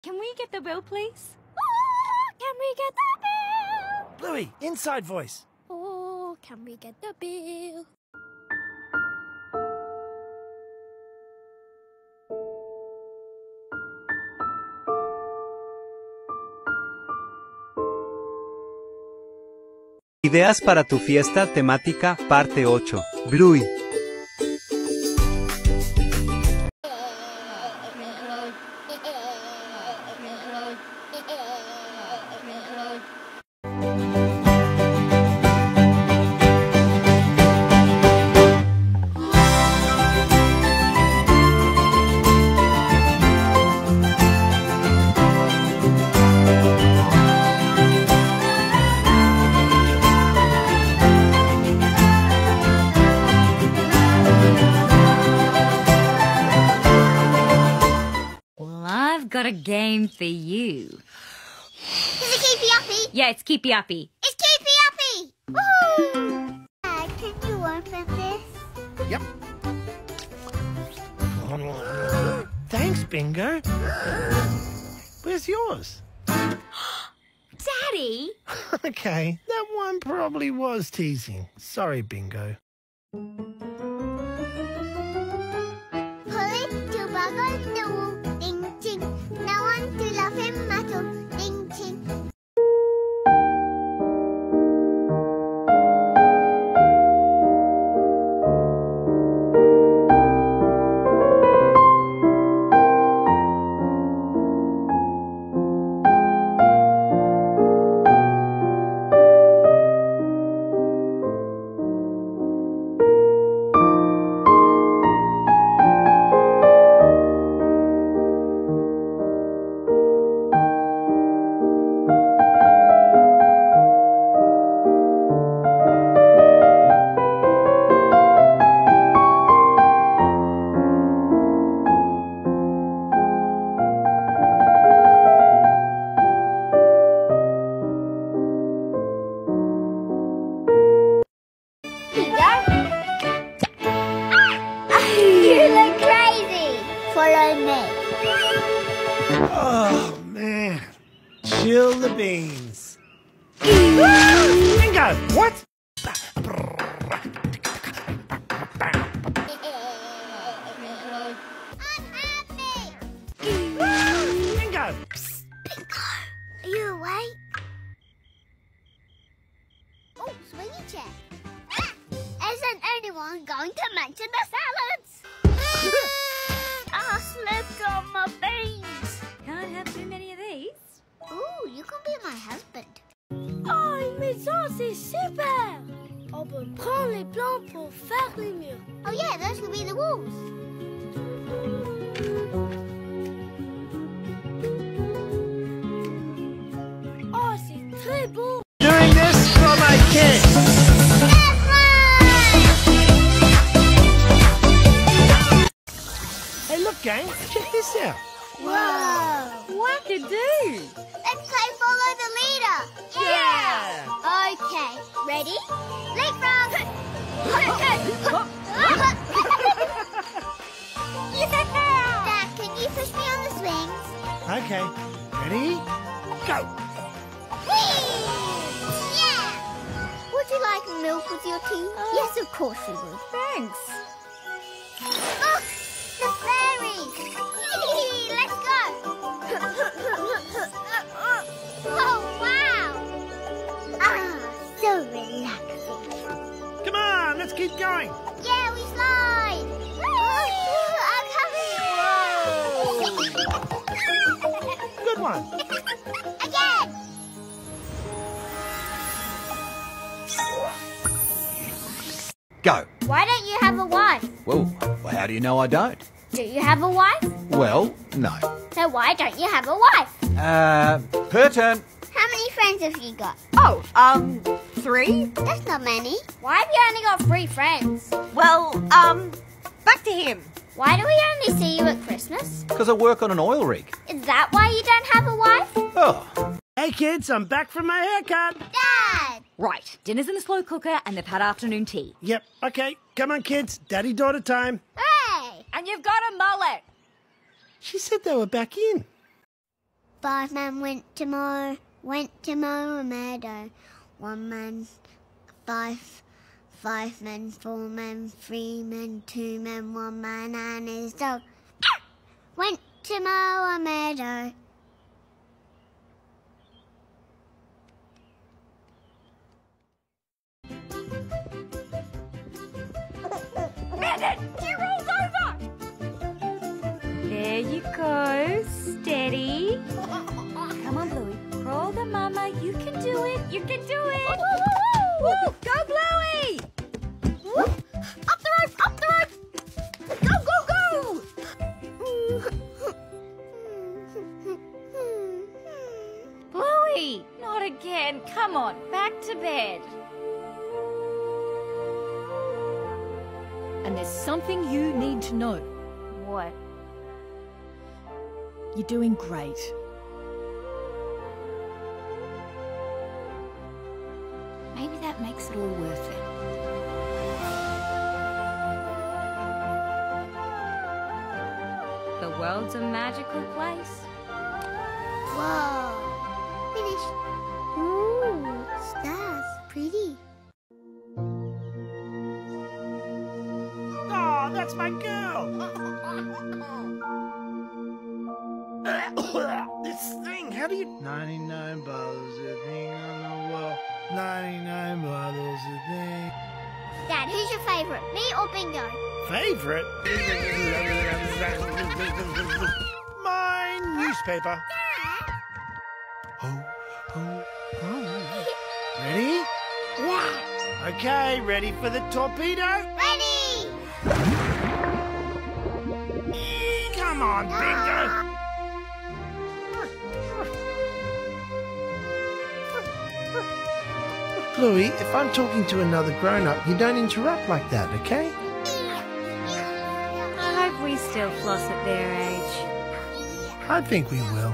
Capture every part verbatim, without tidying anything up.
Can we get the bill, please? Oh, can we get the bill? Bluey, inside voice. Oh, can we get the bill? Ideas para tu fiesta temática, parte ocho. Bluey. I've got a game for you. Is it Keepy Uppy? Yeah, it's Keepy Uppy. It's Keepy Uppy! Woohoo! Dad, can you open this? Yep. Thanks, Bingo. Where's yours? Daddy! Okay, that one probably was teasing. Sorry, Bingo. Pulley, two buggles, no, ding, ching. No one to love him at all, ding, ching. Follow me. Oh, man. Chill the beans. Bingo! What? Unhappy! Bingo! Bingo! Are you awake? Oh, swingy chair. Ah, isn't anyone going to mention the salads? I slipped on my beans. Can't have too many of these. Ooh, you can be my husband. Oh, une maison, c'est super! On peut prendre les plans pour faire les murs. Oh yeah, those could be the walls. Oh, c'est très beau! Doing this for my kids. That's right! Hey, look, gang. Check this out. Whoa! What to do? Let's play follow the leader. Yeah! Okay, ready? Leapfrog! Dad, can you push me on the swings? Okay. Ready? Go! Whee! Yeah! Would you like milk with your tea? Yes, of course you would. Thanks. Look! The fairies! Yee, let's go! Oh, wow! Ah, so relaxing. Come on, let's keep going. Yeah, we slide! I'm coming! Good one. Again! Go. Why don't you have a wife? Well, how do you know I don't? Do you have a wife? Well, no. So why don't you have a wife? Uh, her turn. How many friends have you got? Oh, um, three? That's not many. Why have you only got three friends? Well, um, back to him. Why do we only see you at Christmas? Because I work on an oil rig. Is that why you don't have a wife? Oh. Hey, kids, I'm back from my haircut. Dad! Right, dinner's in the slow cooker and they've had afternoon tea. Yep, okay. Come on, kids. Daddy-daughter time. Hey! And you've got a mullet. She said they were back in. Five men went to mow, went to mow a meadow. One man, five, five men, four men, three men, two men, one man and his dog. Went to mow a meadow. She rolls over! There you go. Steady. Come on, Bluey. Crawl the mama. You can do it. You can do it. Woo! Go, Bluey! Woo! Up the rope! Up the rope! Go, go, go! Bluey! Not again. Come on. Back to bed. And there's something you need to know. What? You're doing great. Maybe that makes it all worth it. The world's a magical place. Whoa. Finished. Ooh, stars. Pretty. Oh, that's my girl! This thing, how do you... ninety-nine bottles of thing on the wall. ninety-nine bottles of thing. Dad, who's your favourite? Me or Bingo? Favorite? Mine, newspaper. Oh, oh, oh. Ready? Yeah. Okay, ready for the torpedo? Ready! Come on, Bingo! Bluey, if I'm talking to another grown-up, you don't interrupt like that, okay? I hope we still floss at their age. I think we will.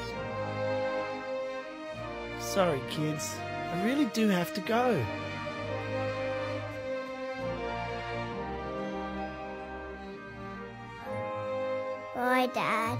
Sorry, kids. I really do have to go. Bye, Dad.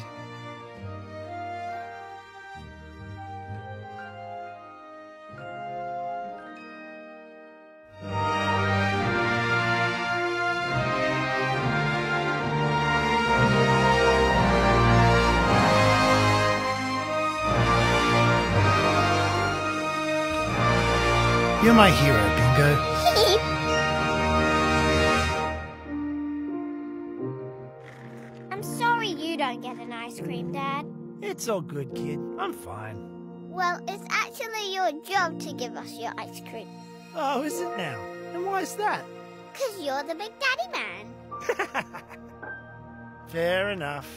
You're my hero, Bingo. I'm sorry you don't get an ice cream, Dad. It's all good, kid. I'm fine. Well, it's actually your job to give us your ice cream. Oh, is it now? And why is that? 'Cause you're the Big Daddy Man. Fair enough.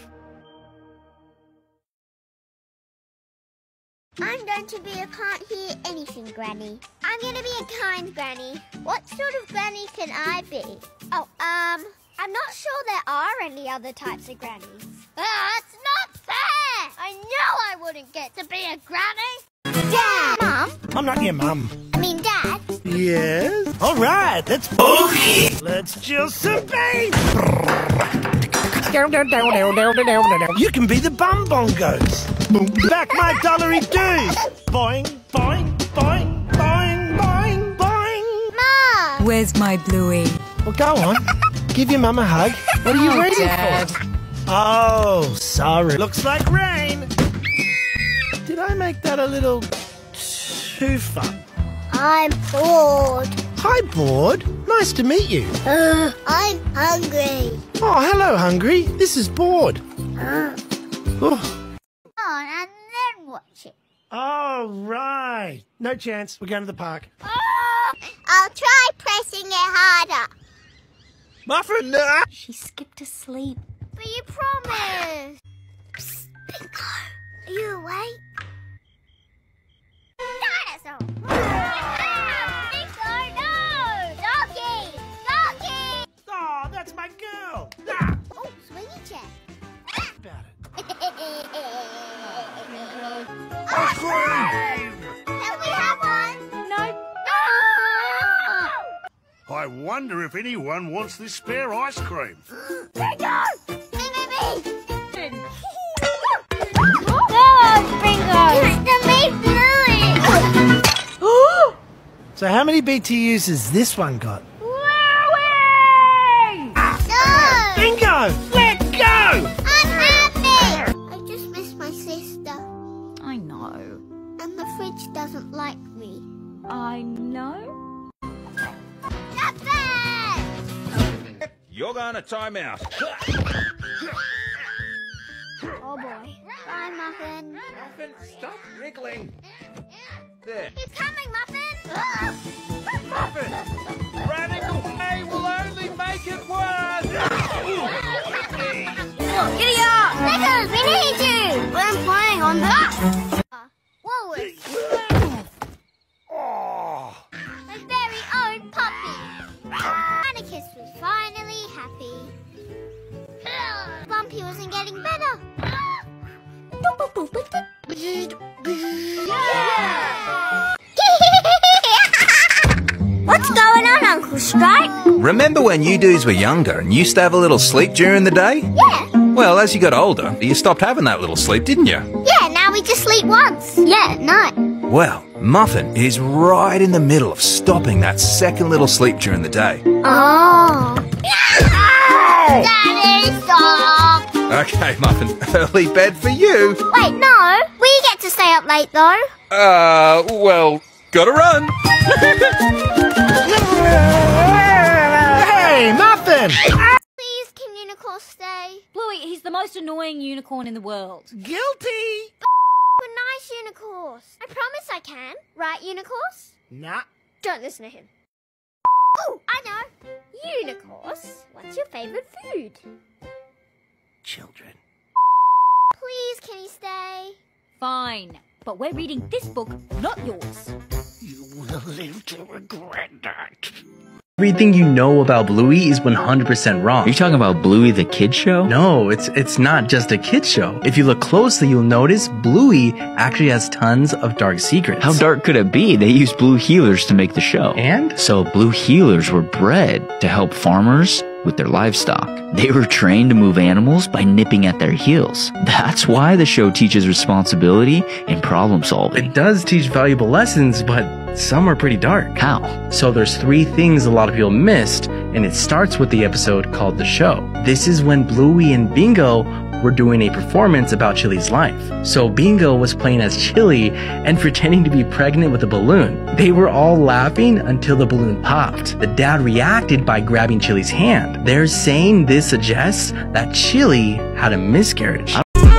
I'm going to be a can't hear anything granny. I'm going to be a kind granny. What sort of granny can I be? Oh, um, I'm not sure there are any other types of grannies. Ah, it's not fair! I know I wouldn't get to be a granny. Dad! Mum? I'm not your mum. I mean, Dad? Yes? All right, let's... Okay. Let's chill some bass. You can be the bum bongos. Back my dollary dues. Boing, boing, boing, boing, boing, boing. Mom! Where's my Bluey? Well, go on. Give your mum a hug. What are you Oh, waiting Dad. for? Oh, sorry. Looks like rain. Did I make that a little too fun? I'm bored. Hi, Board. Nice to meet you. Uh, I'm hungry. Oh, hello, Hungry. This is Board. Uh. Oh. On and then watch it. Oh, right. No chance. We're going to the park. Oh, I'll try pressing it harder. Muffin, nah. She skipped to sleep. But you promised. Psst, Bingo. Are you awake? Dinosaur. Ah, Bingo, no. Doggy. Doggy. Oh, that's my girl. Ah, Oh, swingy chair. about it. Ice cream. Can we have one? No. No. I wonder if anyone wants this spare ice cream. Bingo. Me, me, me. Oh, So how many B T Us has this one got? Bluey! No! Bingo! Let go! I'm happy! I just miss my sister. I know. And the fridge doesn't like me. I know. Nothing! You're going to time out. Oh boy. Bye, Muffin. Muffin, stop wriggling. There. He's coming, Muffin! Muffin! Running away will only make it worse! Giddy up! Nicholas, we need you! I'm playing on that! Walrus. Oh. My very own puppy. Anarchist was finally happy. Bumpy wasn't getting better. What's going on, Uncle Stripe? Remember when you dudes were younger and used to have a little sleep during the day? Yeah. Well, as you got older, you stopped having that little sleep, didn't you? Yeah, now we just sleep once. Yeah, at night. Well, Muffin is right in the middle of stopping that second little sleep during the day. Oh. Daddy, stop! Okay, Muffin, early bed for you. Wait, no. We get to stay up late, though. Uh, well, gotta run. Hey, Muffin! Please, can Unicorn stay? Bluey, he's the most annoying unicorn in the world. Guilty! We're nice unicorns. I promise I can. Right, unicorns? Nah. Don't listen to him. Oh, I know. Unicorns, what's your favourite food? Children. Please, can he stay? Fine, but we're reading this book, not yours. You will live to regret that. Everything you know about Bluey is one hundred percent wrong. Are you talking about Bluey the Kid Show? No, it's it's not just a kid show. If you look closely, you'll notice Bluey actually has tons of dark secrets. How dark could it be? They used blue healers to make the show. And? So blue healers were bred to help farmers with their livestock. They were trained to move animals by nipping at their heels. That's why the show teaches responsibility and problem solving. It does teach valuable lessons, but some are pretty dark. How? So there's three things a lot of people missed, and it starts with the episode called The Show. This is when Bluey and Bingo were doing a performance about Chili's life. So Bingo was playing as Chili and pretending to be pregnant with a balloon. They were all laughing until the balloon popped. The dad reacted by grabbing Chili's hand. They're saying this suggests that Chili had a miscarriage.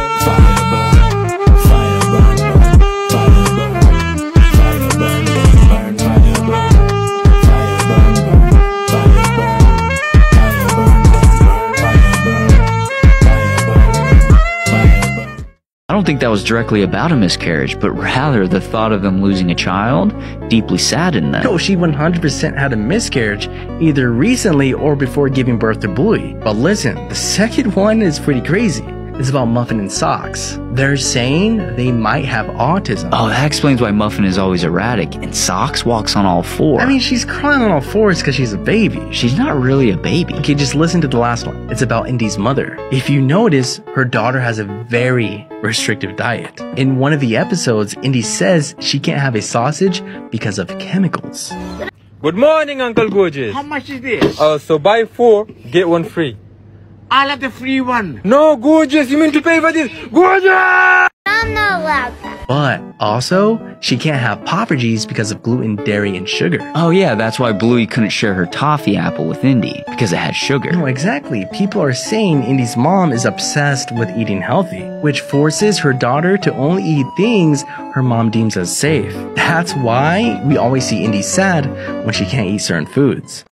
I don't think that was directly about a miscarriage, but rather the thought of them losing a child deeply saddened them. No, she one hundred percent had a miscarriage, either recently or before giving birth to Bluey. But listen, the second one is pretty crazy. It's about Muffin and Socks. They're saying they might have autism. Oh, that explains why Muffin is always erratic and Socks walks on all four. I mean, she's crawling on all fours because she's a baby. She's not really a baby. Okay, just listen to the last one. It's about Indy's mother. If you notice, her daughter has a very restrictive diet. In one of the episodes, Indy says she can't have a sausage because of chemicals. Good morning, Uncle Gorgeous. How much is this? Uh, so buy four, get one free. I'll have the free one. No, Gorgeous, you mean to pay for this? Gorgeous! I'm not allowed that. But also, she can't have Poffergies because of gluten, dairy, and sugar. Oh yeah, that's why Bluey couldn't share her toffee apple with Indy, because it had sugar. No, exactly. People are saying Indy's mom is obsessed with eating healthy, which forces her daughter to only eat things her mom deems as safe. That's why we always see Indy sad when she can't eat certain foods.